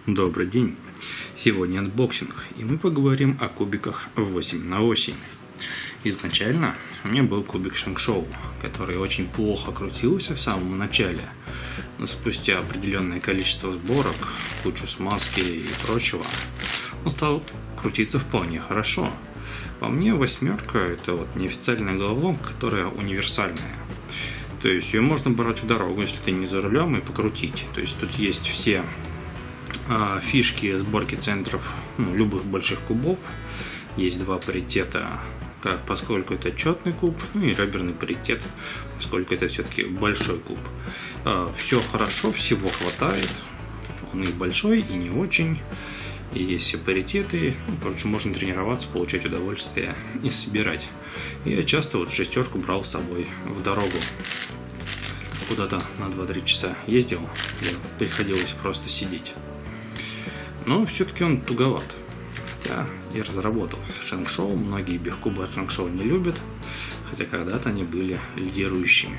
Добрый день! Сегодня анбоксинг, и мы поговорим о кубиках 8х8. Изначально у меня был кубик Шэнкшоу, который очень плохо крутился в самом начале, но спустя определенное количество сборок, кучу смазки и прочего, он стал крутиться вполне хорошо. По мне, восьмерка — это вот неофициальная головоломка, которая универсальная. То есть ее можно брать в дорогу, если ты не за рулем, и покрутить. То есть тут есть все фишки сборки центров любых больших кубов. Есть два паритета, поскольку это четный куб, и реберный паритет, поскольку это все-таки большой куб. Все хорошо, всего хватает. Он и большой, и не очень. И есть все паритеты. Короче, можно тренироваться, получать удовольствие и собирать. И я часто вот шестерку брал с собой в дорогу. Куда-то на 2-3 часа ездил, где приходилось просто сидеть. Но все-таки он туговат. Хотя и разработал Шэнкшоу. Многие бехкубы от Шэнкшоу не любят, хотя когда-то они были лидирующими.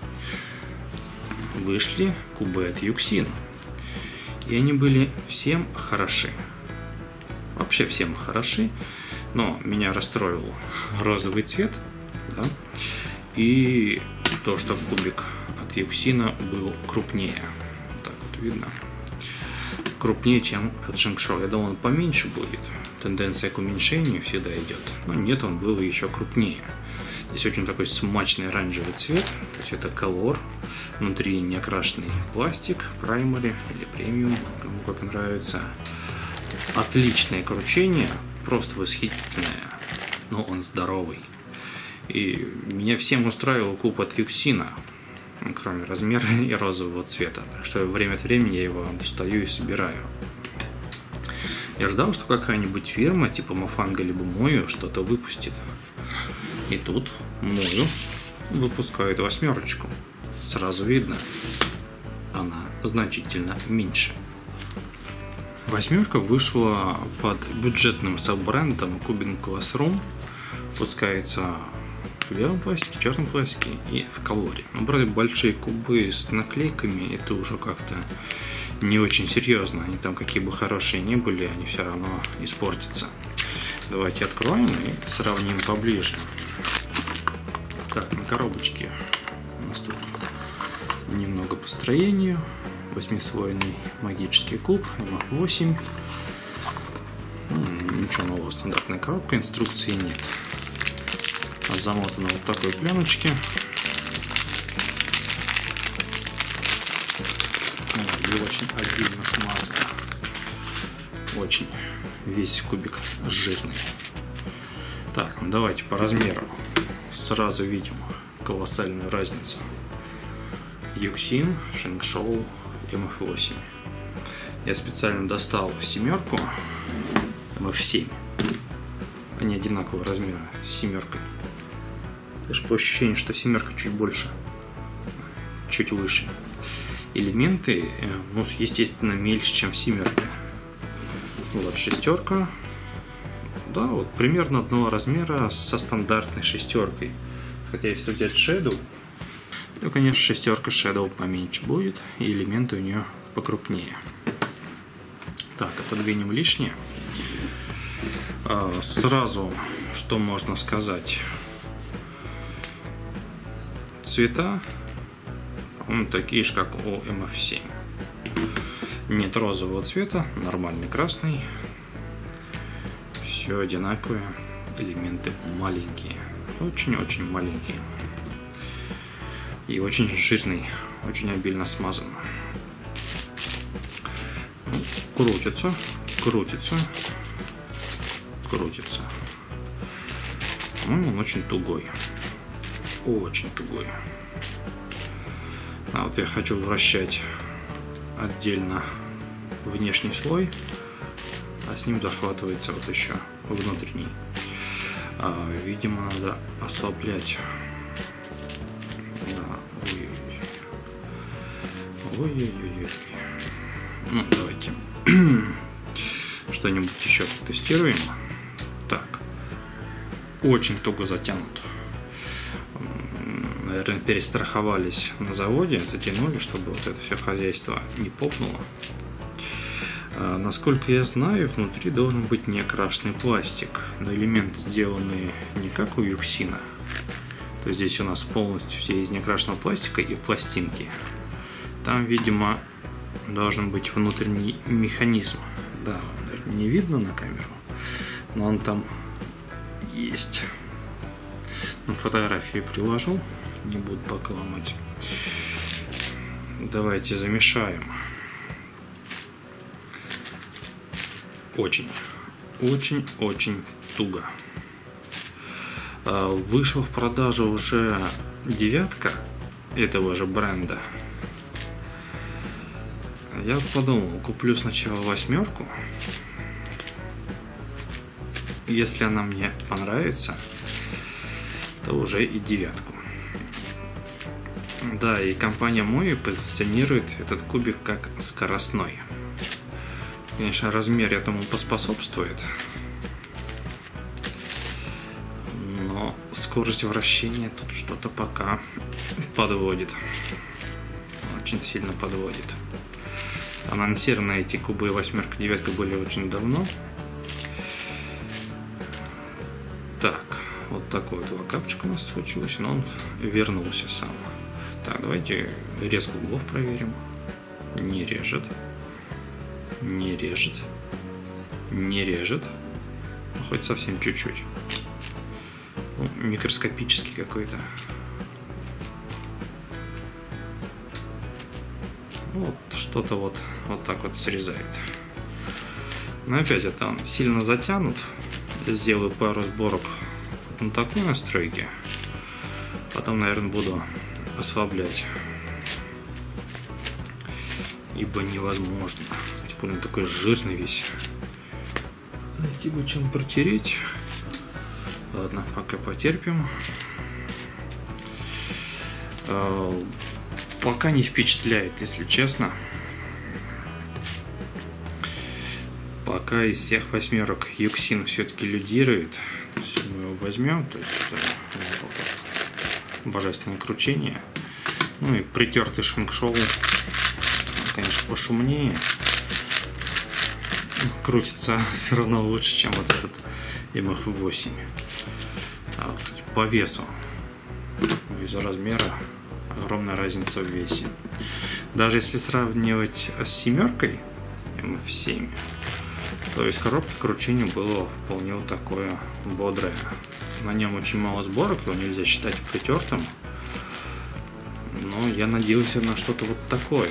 Вышли кубы от Юксин. И они были всем хороши. Вообще всем хороши. Но меня расстроил розовый цвет. Да? И то, что кубик от Юксина был крупнее. Так вот видно. Крупнее, чем от Шэнкшоу. Я думал, он поменьше будет. Тенденция к уменьшению всегда идет. Но нет, он был еще крупнее. Здесь очень такой смачный оранжевый цвет. То есть это колор. Внутри не окрашенный пластик, праймари или премиум, кому как нравится. Отличное кручение, просто восхитительное. Но он здоровый. И меня всем устраивал куб от Юксина, кроме размера и розового цвета. Так что время от времени я его достаю и собираю. Я ждал, что какая-нибудь фирма типа Мафанга либо Мою что-то выпустит. И тут Мою выпускает восьмерочку. Сразу видно, она значительно меньше. Восьмерка вышла под бюджетным саббрендом Cubing Classroom. Выпускается в белом пластике, черном пластике и в колоре. Но брать большие кубы с наклейками — это уже как-то не очень серьезно. Они там какие бы хорошие ни были, они все равно испортятся. Давайте откроем и сравним поближе. Так, на коробочке у нас тут немного по строению. 8-слойный магический куб МФ8. Ничего нового, стандартная коробка, инструкции нет. Замотана вот такой пленочке. И очень обильно смазано. Очень весь кубик жирный. Так, давайте по размеру сразу видим колоссальную разницу. Юксин, Шэнкшоу, МФ8. Я специально достал семерку МФ7. Они одинакового размера с семеркой. Даже по ощущению, что семерка чуть больше, чуть выше. Элементы, естественно, мельче, чем в семерке. Вот шестерка. Да, вот примерно одного размера со стандартной шестеркой. Хотя если взять Shadow, то, конечно, шестерка Shadow поменьше будет, и элементы у нее покрупнее. Так, отодвинем лишнее. Сразу, что можно сказать. Цвета такие же, как у МФ7. Нет розового цвета, нормальный красный. Все одинаковые. Элементы маленькие. Очень-очень маленькие. И очень жирный, очень обильно смазан. Крутится, крутится, крутится. Он очень тугой. Очень тугой. А вот я хочу вращать отдельно внешний слой, а с ним захватывается вот еще внутренний. Видимо, надо ослаблять. Да. Ой-ой-ой. Ну, давайте что-нибудь еще тестируем. Так. Очень туго затянут. Наверное, перестраховались на заводе, затянули, чтобы вот это все хозяйство не попнуло. Насколько я знаю, внутри должен быть неокрашенный пластик, но элементы сделаны не как у Юксина. То есть здесь у нас полностью все из неокрашенного пластика и пластинки. Там, видимо, должен быть внутренний механизм. Да, наверное, не видно на камеру, но он там есть. Ну, фотографии приложу, не буду пока ломать. Давайте замешаем. Очень туго. Вышел в продажу уже 9 этого же бренда. Я подумал, куплю сначала 8. Если она мне понравится, то уже и 9. Да, и компания Мои позиционирует этот кубик как скоростной. Конечно, размер этому поспособствует, но скорость вращения тут что-то пока подводит. Очень сильно подводит. Анонсированы эти кубы 8, 9 были очень давно. Так, вот такой вот локапчик у нас случился, но он вернулся сам. Так, давайте резко углов проверим. Не режет. Не режет. Не режет. Ну, хоть совсем чуть-чуть. Ну, микроскопический какой-то. Вот что-то вот так вот срезает. Но опять это он сильно затянут. Я сделаю пару сборок на такой настройке. Потом, наверное, буду ослаблять. Ибо невозможно. Он такой жирный весь. Найти бы чем протереть. Ладно, пока потерпим. Пока не впечатляет, если честно. Пока из всех 8 Юксин все-таки лидирует. Если мы его возьмем, то есть это божественное кручение. Ну и притертый шинг-шоу, конечно, пошумнее. Крутится все равно лучше, чем вот этот MF8. А вот по весу, из-за размера, огромная разница в весе. Даже если сравнивать с 7 MF7, то из коробки кручение было вполне вот такое бодрое. На нем очень мало сборок, его нельзя считать притертым. Но я надеялся на что-то вот такое.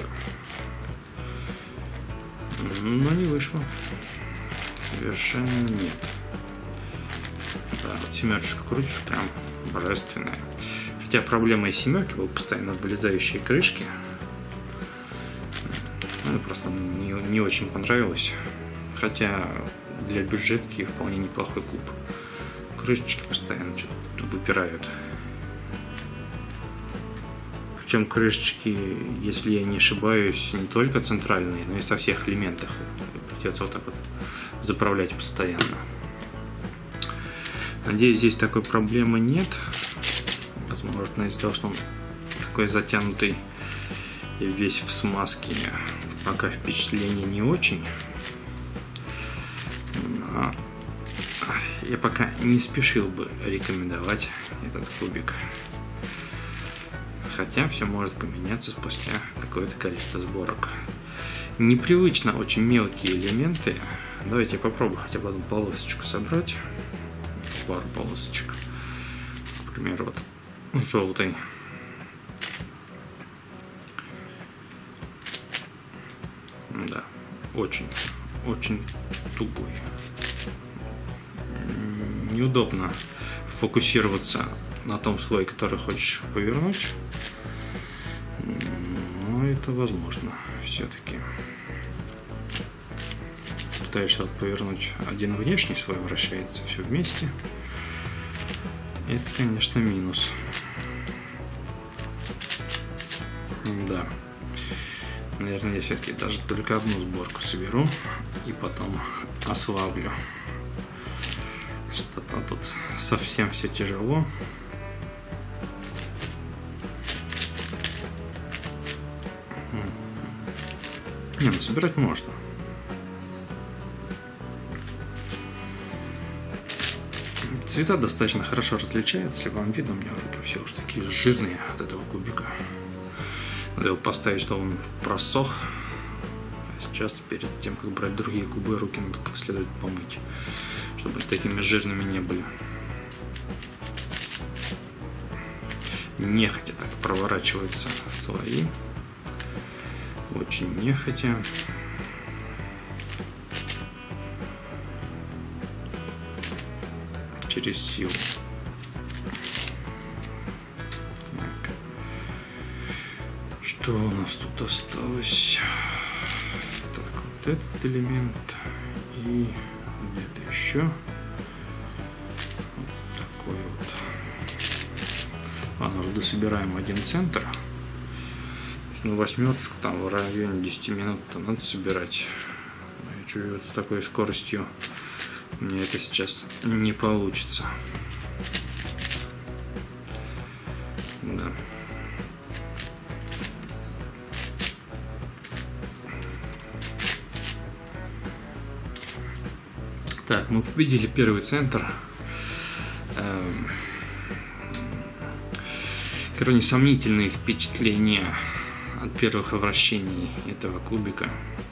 Но не вышло. Совершенно нет. Да, вот 7 крутишь, прям божественная. Хотя проблема из 7 была постоянно вылезающие крышки. Ну, просто не очень понравилось. Хотя для бюджетки вполне неплохой куб. Крышечки постоянно что-то выпирают. Причем крышечки, если я не ошибаюсь, не только центральные, но и со всех элементов. Придется вот так вот заправлять постоянно. Надеюсь, здесь такой проблемы нет. Возможно, из-за того, что он такой затянутый и весь в смазке, пока впечатление не очень. Но я пока не спешил бы рекомендовать этот кубик. Хотя все может поменяться спустя какое-то количество сборок. Непривычно очень мелкие элементы. Давайте я попробую хотя бы одну полосочку собрать. Пару полосочек. К примеру, вот желтый. Да, очень тугой. Неудобно фокусироваться на том слое, который хочешь повернуть. Но это возможно все-таки. Пытаешься повернуть один внешний слой, вращается все вместе. Это, конечно, минус. Да. Наверное, я все-таки даже только одну сборку соберу и потом ослаблю. Что-то тут совсем все тяжело. Не, ну собирать можно. Цвета достаточно хорошо различаются. Если вам видно, у меня руки все уж такие жирные от этого кубика. Надо его поставить, чтобы он просох. А сейчас, перед тем, как брать другие кубы, руки надо как следует помыть, чтобы такими жирными не были. Нехотя так проворачиваются слои. Очень нехотя. Через силу. Так. Что у нас тут осталось? Так, вот этот элемент и где-то еще. Вот такой вот. Ладно, уже дособираем один центр. Ну, восьмерочку там в районе 10 минут надо собирать. Я чую, с такой скоростью мне это сейчас не получится. Да. Так, мы победили первый центр. Крайне сомнительные впечатления от первых вращений этого кубика.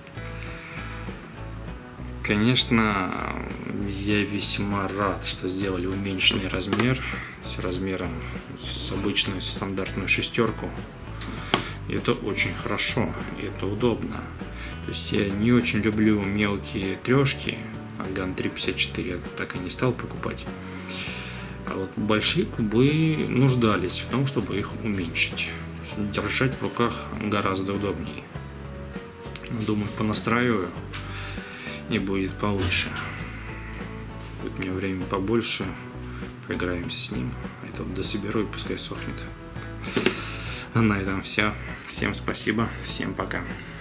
Конечно, я весьма рад, что сделали уменьшенный размер с размером с обычную, со стандартную шестерку. И это очень хорошо, и это удобно. То есть я не очень люблю мелкие трешки, GAN 354 я так и не стал покупать. А вот большие кубы нуждались в том, чтобы их уменьшить. Держать в руках гораздо удобнее. Думаю, понастраиваю, и будет получше. Будет у меня время побольше, поиграемся с ним. Это вот дособеру и пускай сохнет. На этом все. Всем спасибо, всем пока.